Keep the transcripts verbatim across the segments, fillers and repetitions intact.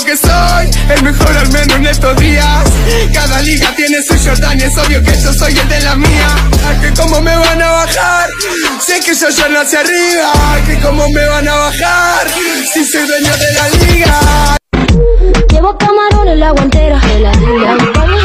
que soy el mejor al menos en estos días. Cada liga tiene su Jordan y es obvio que yo soy el de la mía. ¿A que cómo me van a bajar? Sé que yo ya nací arriba. ¿A que cómo me van a bajar? Si soy dueño de la liga. Llevo camarón en la guantera de la liga.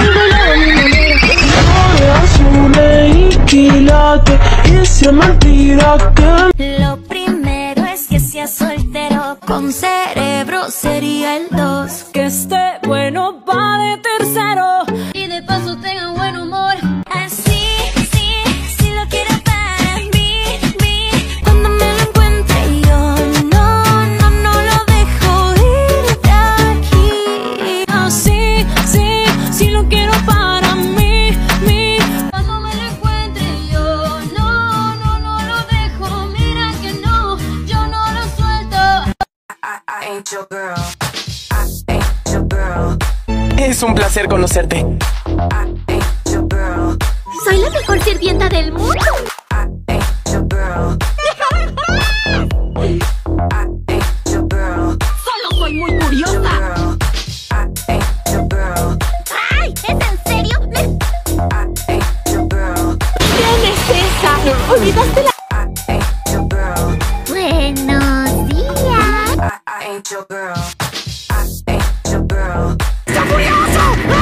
Azules y quilates, y si es mentira que lo primero es que sea soltero, con cerebro sería el dos, que esté bueno pa' de tercero y de paso tenga buen humor. Así, sí, sí lo quiero para mí, mí. Cuando me lo encuentre yo, no, no, no lo dejo ir de aquí. Así, sí, sí lo quiero para mí, mí. Cuando me lo encuentre yo, no, no, no lo dejo. Mira que no, yo no lo suelto. I, I ain't your girl. I ain't your girl. Es un placer conocerte. I ain't your girl. Soy la mejor sirvienta del mundo. I ain't your girl. I ain't your girl. Solo soy muy curiosa. Girl. I ain't your girl. ¡Ay! ¿Es en serio? ¿Me... I ain't your girl. ¿Quién es esa? ¿Olvidaste la...? I ain't your girl. Buenos días. I, I ain't your girl. I ain't your girl. ¡Está furioso!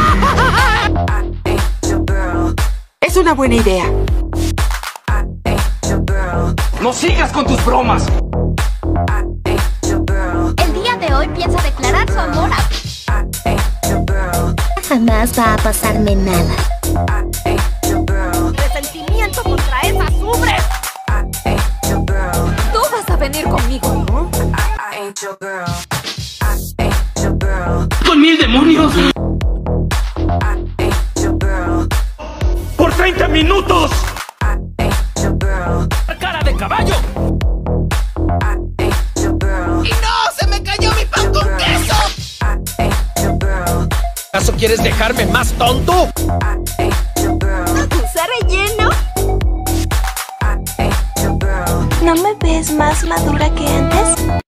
I ain't your girl. Es una buena idea. I ain't your girl. ¡No sigas con tus bromas! I ain't your girl. El día de hoy piensa declarar su amor a... I ain't your girl. Jamás va a pasarme nada. I ain't your girl. Resentimiento contra esas ubres. I ain't your girl. Tú vas a venir conmigo, ¿no? I, I ain't your girl. I ain't your girl. ¡Con mil demonios! I ain't your girl. ¡Por treinta minutos! I ain't your girl. ¡Cara de caballo! I ain't your girl. ¡Y no! ¡Se me cayó mi pan con queso! I ain't your girl. ¿Acaso quieres dejarme más tonto? I ain't your girl. ¿Puse relleno? I ain't your girl. ¿No me ves más madura que antes?